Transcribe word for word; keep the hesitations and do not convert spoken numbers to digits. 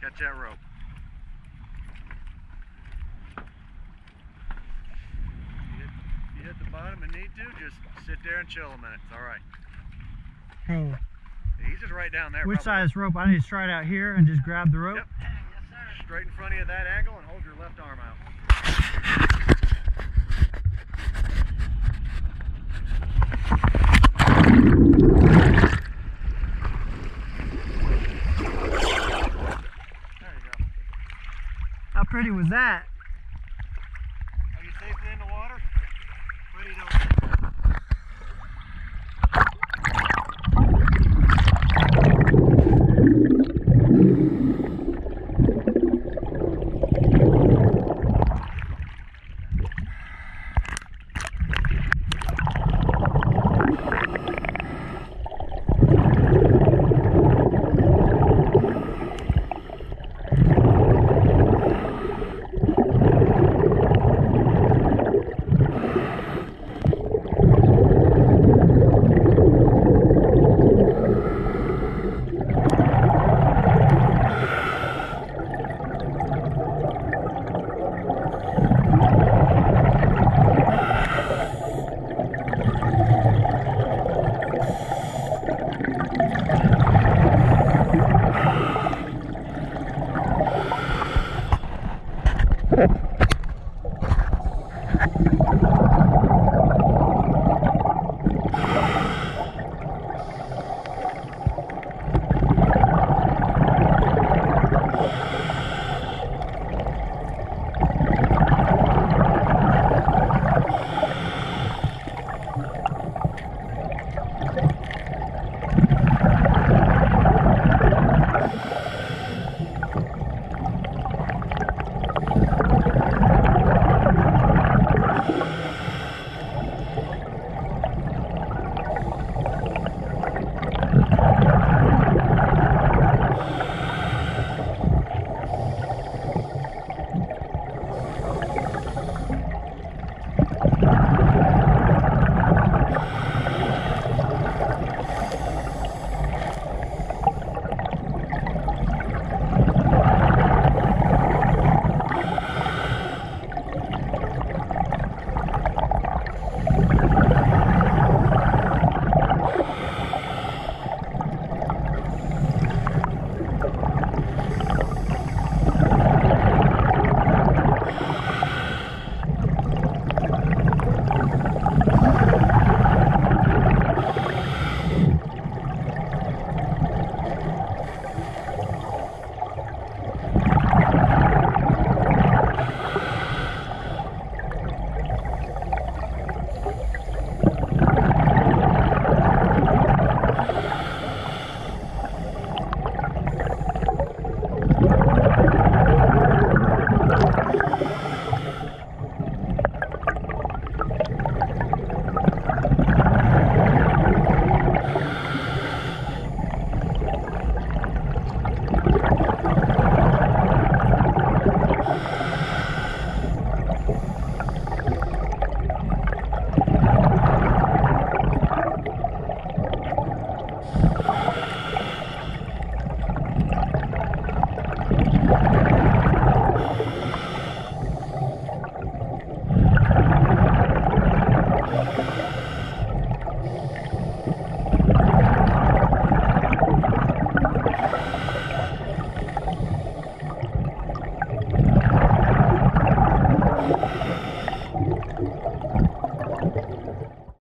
Catch that rope. You hit, you hit the bottom and need to, just sit there and chill a minute. It's all right. Hey. He's just right down there. Which probably. side of this rope? I need to stride out here and just grab the rope? Yep. Yes, sir. Straight in front of you at that angle and hold your left arm out. There you go. How pretty was that? Are you safely in the water? What are you doing? Oh.